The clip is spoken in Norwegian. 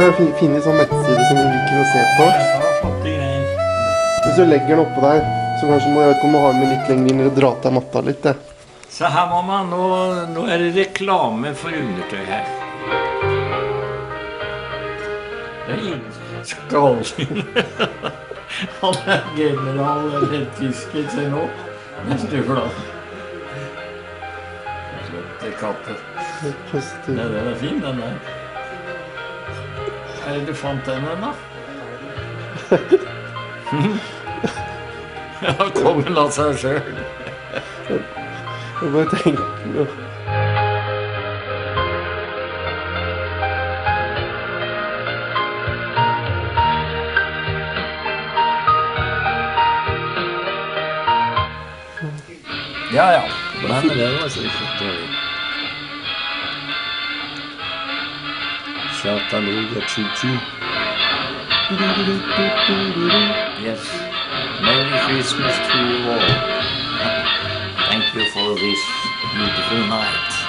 har finnet sånn nettside som du liker å se på. Ja, flotte greier. Hvis du legger den oppå der, så kanskje må jeg vet ikke om du har den med litt lenger inn eller dra til matta litt. Det. Så her, mamma, nå er det reklame for undertøy her. Det er ingen skalling. Han er general eller tysker, se nå. Med støvler. Flotte kapper. Den er fin, den der. Er det du fant den, da? Ja, kongen la seg selv. Jeg bare tenker nå. Ja, ja. Men det var så flott. Chattanooga choo-choo. Yes. Merry Christmas to you all. Thank you for this beautiful night.